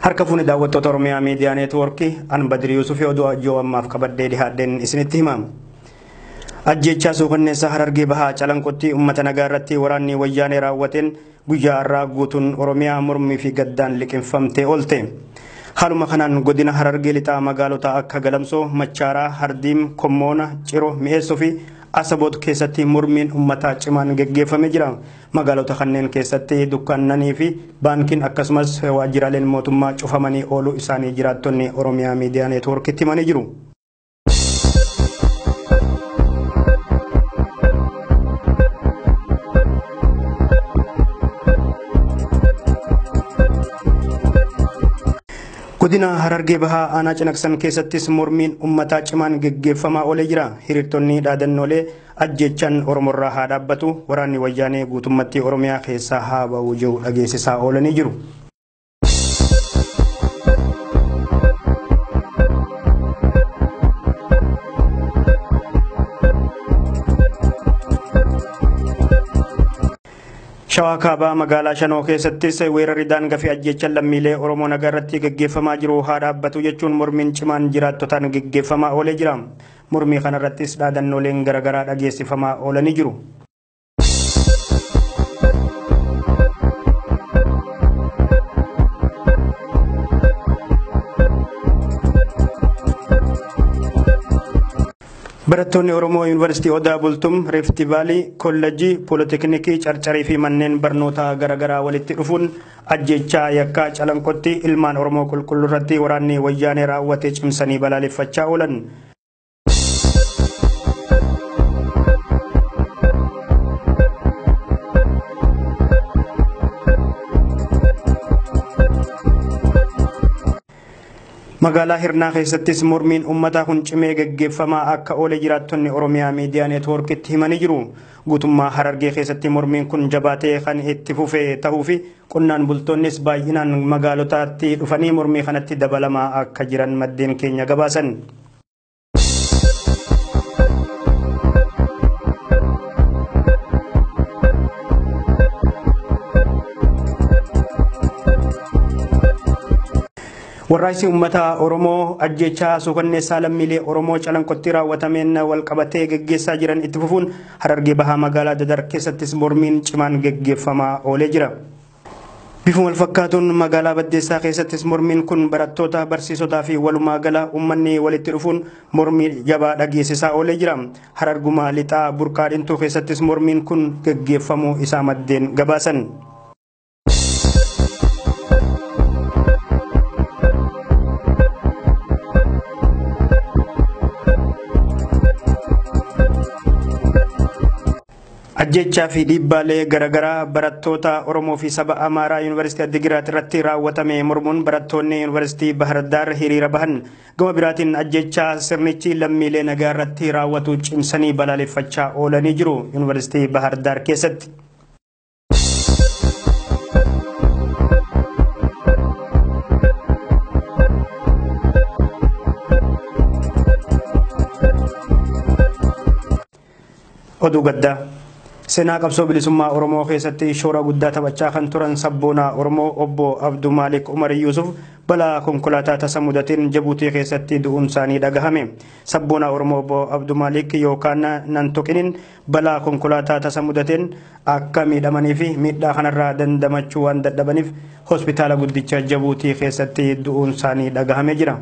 harka fuuni daawwattoota Oromiyaa Miidiyaa Neetwoorkii an Badri Yuusuf oduu ajjoo ammaaf qabadhee dhihaadheen isinitti himama. Ajjechaa suukanneessa Harargee Bahaa Calanqotti uummata nagaa irratti waraanni wayyaanee raawwateen guyyaa har'aa guutuun Oromiyaa mormii fi gaddaan liqinfamtee oolte. Haaluma kanaan godina Harargee lixaa magaalota akka Galamsoo, Machaaraa, Hardiim, Kommoona, Ciroo, Mi'eessoo fi Asaboot keessatti mormiin uummataa cimaan geggeeffamee jira. Magaalota kanneen keessatti dukkaannanii fi baankiin akkasumas waajjiraaleen mootummaa cufamanii ooluu isaanii jiraattonni Oromiyaa Miidiyaa Neetwoorkiitti himanii jiru. Godina Harargee Bahaa aanaa Cinaqsan keessattis mormiin uummataa cimaan geggeeffamaa oolee jira. Hiriirtonni dhaadannoolee ajjechaan Oromorraa haa dhaabbatu, waraanni wayyaanee guutummaatti Oromiyaa keessaa haa ba'u jedhu dhageessisaa oolanii jiru. Shawaa Kaabaa magaalaa Shanoo keessattis weerarri daangaa fi ajjechaan lammiilee Oromoo nagaa irratti geggeeffamaa jiru haa dhaabbatu jechuun mormiin cimaan jiraattotaan geggeeffamaa oolee jira. Mormii kanarrattis dhaadannooleen garaagaraa dhageessifamaa oolanii jiru. Barattoonni Oromoo Yuunivarsiitii Odaa Bultum, Rift Valley, Kolleejjii, Pooliteknikii, Carcarii fi manneen barnootaa garaagaraa walitti dhufuun ajjechaa yakkaa Calanqotti ilmaan Oromoo qulqulluu irratti waraanni wayyaanee raawwate cimsanii balaaleffachaa oolan. Magaalaa Hirnaa keessattis mormiin uummataa kun cimee geggeeffamaa akka oolee jiraattonni Oromiyaa Miidiyaa Neetwoorkiitti himanii jiru. Guutummaa Harargee keessatti mormiin kun jabaatee kan itti fufee ta'uu fi qonnaan bultoonnis baay'inaan magaalotaatti dhufanii mormii kanatti dabalamaa akka jiran maddeen keenya gabaasan. Warraaqsi uummata Oromoo ajjechaa suukanneessaa lammiilee Oromoo Calanqotti raawwatameen wal qabatee geggeessaa jiran itti fufuun Harargee Bahaa magaalaa Dadar keessattis mormiin cimaan geggeeffamaa oolee jira. Bifuma wal fakkaatuun magaalaa Baddeessaa keessattis mormiin kun barattoota, barsiisotaa fi walumaa gala uummanni walitti dhufuun mormii jabaa dhageessisaa oolee jira. Hararguma lixaa Burqaa Dhintuu keessattis mormiin kun geggeeffamuu isaa maddeen gabaasan. Ajjechaa fi dhiibbaalee garaagaraa barattoota Oromoo fi saba Amaaraa Yuunivarsiitii Addigiraat irratti raawwatame mormuun barattoonni Yuunivarsiitii Bahar Daar hiriira bahan. Gama biraatiin ajjechaa sirnichi lammiilee nagaa irratti raawwatu cimsanii balaaleffachaa oolanii jiru Yuunivarsiitii Bahar Daar keessatti. Oduu gaddaa. Seenaa qabsoo bilisummaa Oromoo keessatti shoora guddaa taphachaa kan turan sabboonaa Oromoo obbo Abduu Maalik Umar Yuusuf balaa konkolaataa tasa mudateen Jabuutii keessatti du'uun isaanii dhagahame. Sabboonaa Oromoo obbo Abduu Maalik yookaan Nantoqiniin balaa konkolaataa tasa mudateen akka miidhamanii fi miidhaa kanarraa dandamachuu waan dadhabaniif hospitaala guddicha Jabuutii keessatti du'uun isaanii dhagahame jira.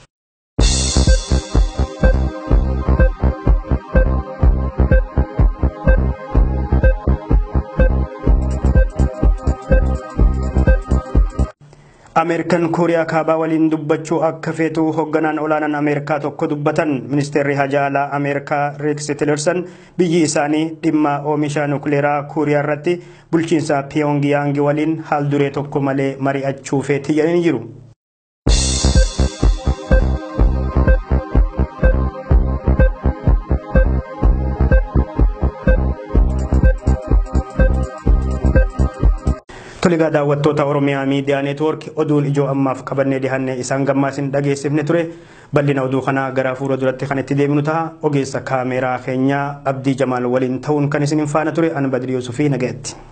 Ameerikaan Kooriyaa Kaabaa waliin dubbachuu akka feetu hoogganaan olaanaan Ameerikaa tokko dubbatan. Ministeerri Hajaa Alaa Ameerikaa Rex Tillerson biyyi isaanii dhimma oomisha nukleeraa Kooriyaa irratti bulchiinsa Pyongyang waliin haal duree tokko malee mari'achuu feetii jedhanii jiru. Toligaa daawwattoota Oromiyaa Miidiyaa Neetwoork oduun ijoo ammaaf qabannee dhiyaanne isaan gammaasin dhageessifne ture. Bal'ina oduu kanaa gara fuula duratti kan itti deemnu ta'a. Ogeessa kaameeraa keenyaa Abdii Jamaal waliin ta'uun kan isin faana ture. An Badri Yuusufii nagayetti.